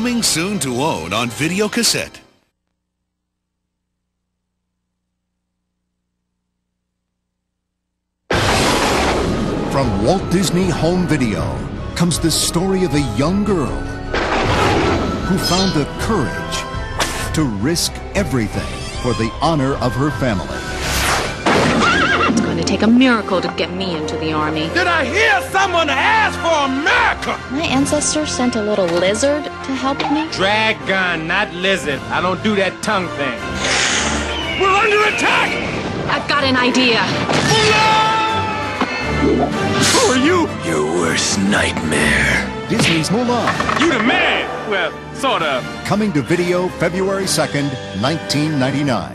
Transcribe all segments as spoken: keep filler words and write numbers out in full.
Coming soon to own on video cassette. From Walt Disney Home Video comes the story of a young girl who found the courage to risk everything for the honor of her family. It's going to take a miracle to get me into the army. Did I hear someone ask for a miracle? My ancestors sent a little lizard to help me. Dragon, not lizard. I don't do that tongue thing. We're under attack! I've got an idea. Who are you? Your worst nightmare. Disney's Mulan. You the man! Well, sort of. Coming to video February second, nineteen ninety-nine.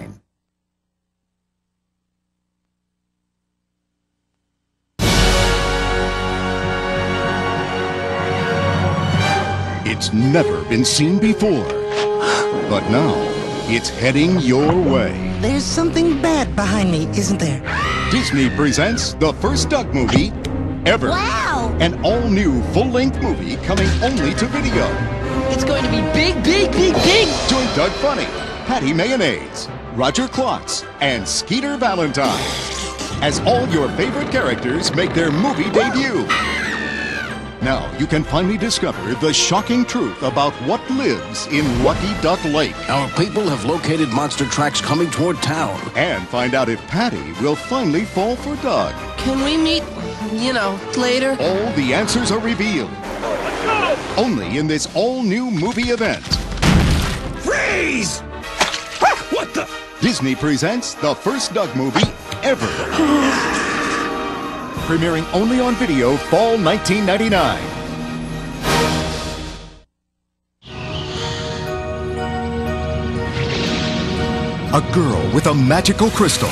It's never been seen before, but now it's heading your way. There's something bad behind me, isn't there? Disney presents the first Doug movie ever. Wow! An all-new full-length movie coming only to video. It's going to be big, big, big, big! Join Doug Funny, Patty Mayonnaise, Roger Klotz, and Skeeter Valentine as all your favorite characters make their movie debut. Now you can finally discover the shocking truth about what lives in Lucky Duck Lake. Our people have located monster tracks coming toward town. And find out if Patty will finally fall for Doug. Can we meet, you know, later? All the answers are revealed. Only in this all-new movie event. Freeze! What the? Disney presents the first Doug movie ever. Premiering only on video fall nineteen ninety-nine. A girl with a magical crystal.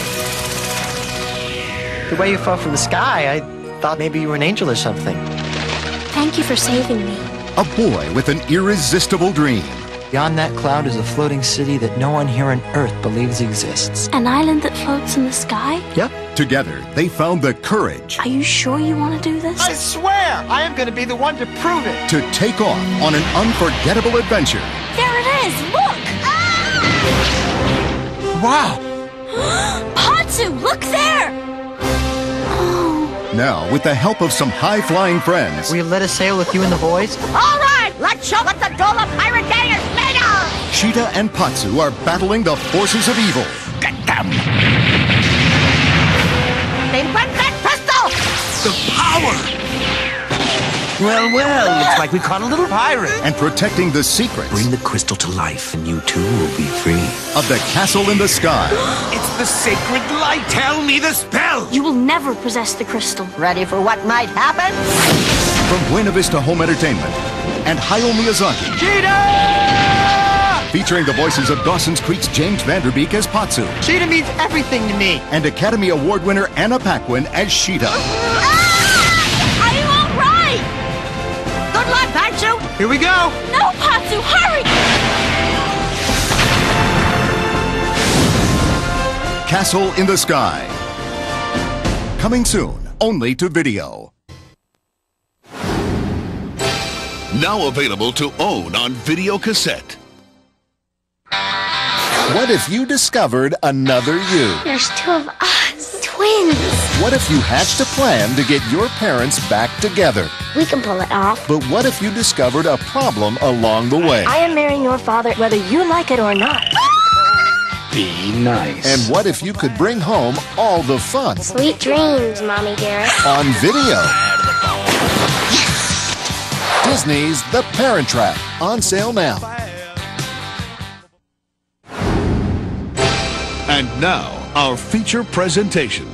The way you fell from the sky, I thought maybe you were an angel or something. Thank you for saving me. A boy with an irresistible dream. Beyond that cloud is a floating city that no one here on Earth believes exists. An island that floats in the sky? Yep. Together, they found the courage Are you sure you want to do this? I swear, I am going to be the one to prove it. to take off on an unforgettable adventure. There it is! Look! Wow! Patsu, look there! Oh. Now, with the help of some high-flying friends, Will you let us sail with you and the boys? All right, let's show what the Dola Pirate Gang is made of! Cheetah and Patsu are battling the forces of evil. Get them! They went that pistol! The power! Well, well, looks like we caught a little pirate. And protecting the secrets Bring the crystal to life, and you too will be free. of the castle in the sky. It's the sacred light! Tell me the spell! You will never possess the crystal. Ready for what might happen? From Buena Vista Home Entertainment and Hayao Miyazaki. Cheetah! Featuring the voices of Dawson's Creek's James Vanderbeek as Patsu Cheetah means everything to me. and Academy Award winner Anna Paquin as Sheeta. Ah! Are you all right? Good luck, Patsu! Here we go. No, Patsu, hurry! Castle in the Sky. Coming soon, only to video. Now available to own on video cassette. What if you discovered another you? There's two of us. Twins. What if you hatched a plan to get your parents back together? We can pull it off. But what if you discovered a problem along the way? I am marrying your father whether you like it or not. Be nice. And what if you could bring home all the fun Sweet dreams, Mommy dearest. on video? Disney's The Parent Trap, on sale now. And now, our feature presentation.